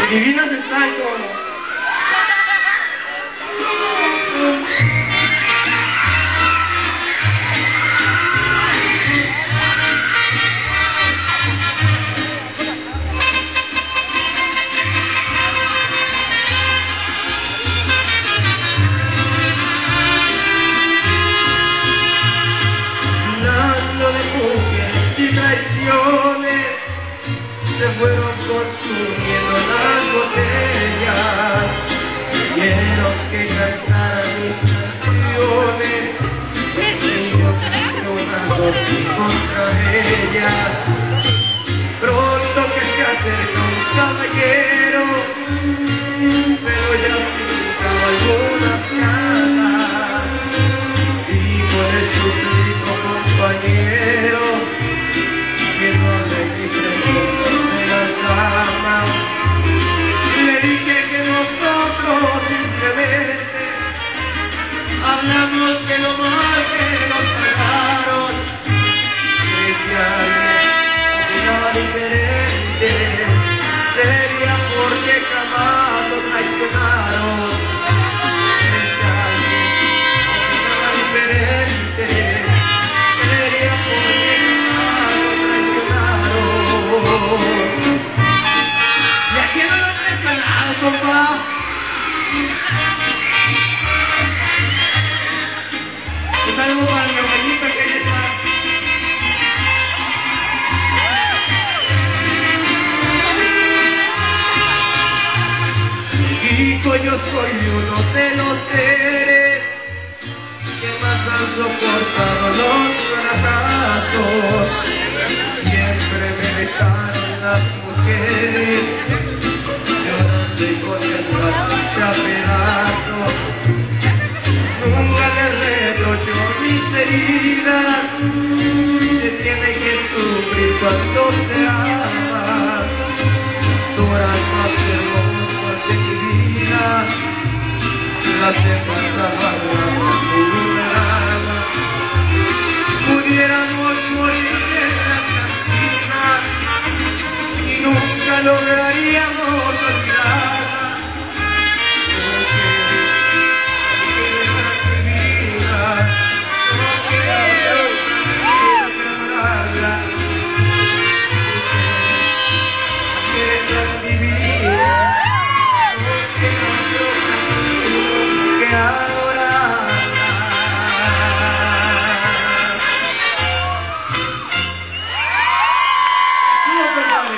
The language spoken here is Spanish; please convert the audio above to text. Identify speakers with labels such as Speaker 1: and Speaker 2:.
Speaker 1: Divinas están como... Se fueron consumiendo las botellas, quiero que cantaran mis canciones, y yo canto contra ellas. Pronto que se acerca un caballero, pero ya pintaba algunas caras, y por el súbdito compañero que no hable diferente. Le dije que nosotros simplemente hablamos de lo mal que nos pagaron, que si alguien opinaba diferente sería porque jamás lo traicionaron, que si alguien opinaba diferente sería porque jamás lo traicionaron. ¿Y a quién no lo han traicionado, compa? Un saludo para mi abuelita que ahí está. Hijo, yo soy uno de los seres que más han soportado los fracasos. Siempre me dejaron las mujeres llorando y con el a pedazos. Nunca le reprocho mis heridas, se tiene que sufrir cuando se ama. Las horas más hermosas de mi vida las he pasado amargada. Pudiéramos morir en la cantina y nunca lograríamos olvidarla, porque mi vida no quiero lograrla, porque mi vida no quiero que adorarla.